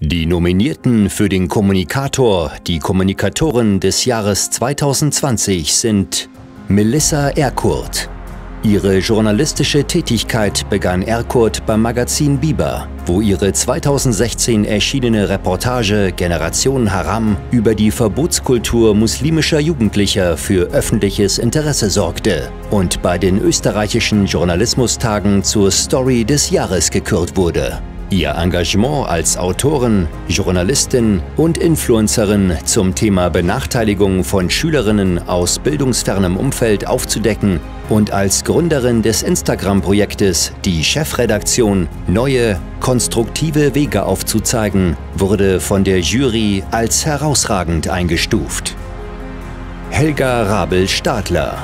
Die Nominierten für den Kommunikator, die Kommunikatorin des Jahres 2020 sind Melissa Erkurt. Ihre journalistische Tätigkeit begann Erkurt beim Magazin Biber, wo ihre 2016 erschienene Reportage Generation Haram über die Verbotskultur muslimischer Jugendlicher für öffentliches Interesse sorgte und bei den österreichischen Journalismustagen zur Story des Jahres gekürt wurde. Ihr Engagement als Autorin, Journalistin und Influencerin zum Thema Benachteiligung von Schülerinnen aus bildungsfernem Umfeld aufzudecken und als Gründerin des Instagram-Projektes Die Chefredaktion neue, konstruktive Wege aufzuzeigen, wurde von der Jury als herausragend eingestuft. Helga Rabel-Stadler.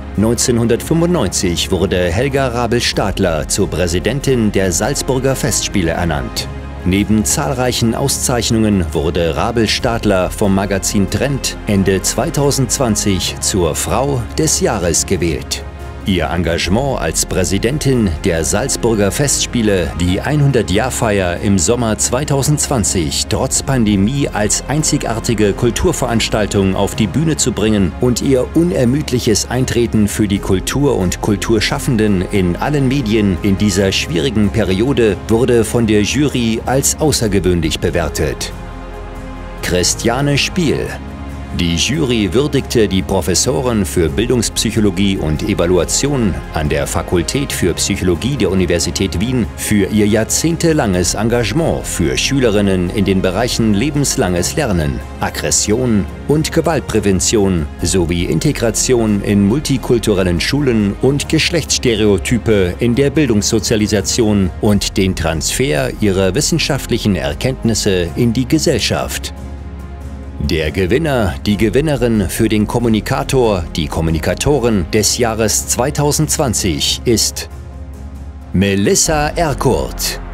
1995 wurde Helga Rabel-Stadler zur Präsidentin der Salzburger Festspiele ernannt. Neben zahlreichen Auszeichnungen wurde Rabel-Stadler vom Magazin Trend Ende 2020 zur Frau des Jahres gewählt. Ihr Engagement als Präsidentin der Salzburger Festspiele, die 100-Jahr-Feier im Sommer 2020 trotz Pandemie als einzigartige Kulturveranstaltung auf die Bühne zu bringen und ihr unermüdliches Eintreten für die Kultur und Kulturschaffenden in allen Medien in dieser schwierigen Periode wurde von der Jury als außergewöhnlich bewertet. Christiane Spiel. Die Jury würdigte die Professorin für Bildungspsychologie und Evaluation an der Fakultät für Psychologie der Universität Wien für ihr jahrzehntelanges Engagement für Schülerinnen in den Bereichen lebenslanges Lernen, Aggression und Gewaltprävention sowie Integration in multikulturellen Schulen und Geschlechtsstereotype in der Bildungssozialisation und den Transfer ihrer wissenschaftlichen Erkenntnisse in die Gesellschaft. Der Gewinner, die Gewinnerin für den Kommunikator, die Kommunikatorin des Jahres 2020 ist Melissa Erkurt.